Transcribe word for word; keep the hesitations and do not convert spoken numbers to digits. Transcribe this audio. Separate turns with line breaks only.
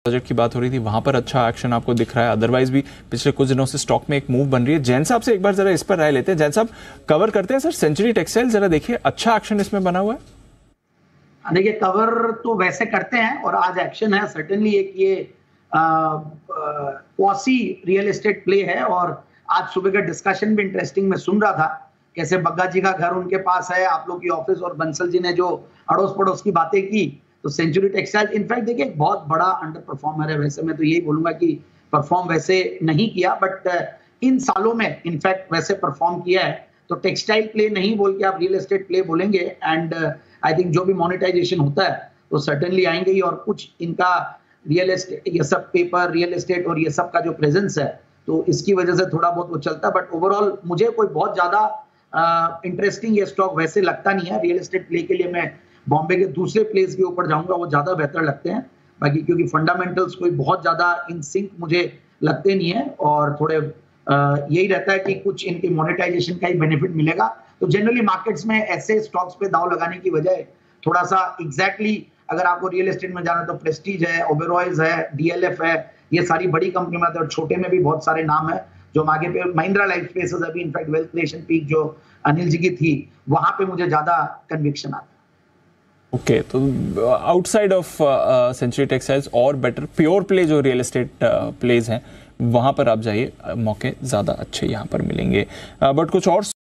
Project की बात हो रही थी, वहां पर अच्छा एक्शन आपको दिख रहा है। अदरवाइज भी पिछले कुछ दिनों से स्टॉक में एक मूव बन रही है। जैन साहब से एक बार जरा इस पर राय लेते हैं। जैन साहब कवर करते हैं सर सेंचुरी टेक्सटाइल, जरा देखिए अच्छा एक्शन इसमें बना हुआ है।
देखिए कवर तो वैसे करते हैं और आज एक्शन है सर्टेनली। एक ये क्वासी रियल एस्टेट प्ले है और आज सुबह का डिस्कशन भी इंटरेस्टिंग मैं सुन रहा था, कैसे बग्गा जी का घर उनके पास है, आप लोग की ऑफिस और बंसल जी ने जो अड़ोस पड़ोस की बातें की, तो सेंचुरी टेक्सटाइल इनफैक्ट देखिए एक बहुत बड़ा अंडर परफॉर्मर है। वैसे मैं तो यही बोलूंगा कि परफॉर्म वैसे नहीं किया, बट इन सालों में इनफैक्ट वैसे परफॉर्म किया है। तो टेक्सटाइल प्ले नहीं बोल के आप रियल एस्टेट प्ले बोलेंगे एंड आई थिंक जो भी मोनेटाइजेशन होता है तो सर्टेनली आएंगे ही। और कुछ इनका रियल एस्टेट, ये सब पेपर रियल एस्टेट और ये सब का जो प्रेजेंस है तो इसकी वजह से थोड़ा बहुत वो चलता है। बट ओवरऑल मुझे कोई बहुत ज्यादा इंटरेस्टिंग ये स्टॉक वैसे लगता नहीं है। रियल एस्टेट प्ले के लिए मैं बॉम्बे के दूसरे प्लेस के ऊपर जाऊंगा, वो ज्यादा बेहतर लगते हैं। बाकी क्योंकि फंडामेंटल्स कोई बहुत ज्यादा इन सिंक मुझे लगते नहीं है और थोड़े यही रहता है कि कुछ इनके मोनेटाइजेशन का ही बेनिफिट मिलेगा। तो जनरली मार्केट्स में ऐसे स्टॉक्स पे दाव लगाने की बजाय थोड़ा सा एग्जैक्टली exactly, अगर आपको रियल एस्टेट में जाना तो प्रेस्टीज है, ओबेरॉयज है, डीएलएफ है, ये सारी बड़ी कंपनी में और छोटे में भी बहुत सारे नाम है जो आगे पे महिंद्रा लाइफ स्पेसेस अभी इनफैक्ट वेल्थ क्रिएशन पीक जो अनिल जी की थी वहां पे मुझे ज्यादा कन्विक्शन आता है।
ओके okay, तो आउटसाइड ऑफ सेंचुरी टेक्सटाइल्स और बेटर प्योर प्ले जो रियल एस्टेट प्लेज हैं वहां पर आप जाइए, मौके ज़्यादा अच्छे यहाँ पर मिलेंगे। बट uh, कुछ और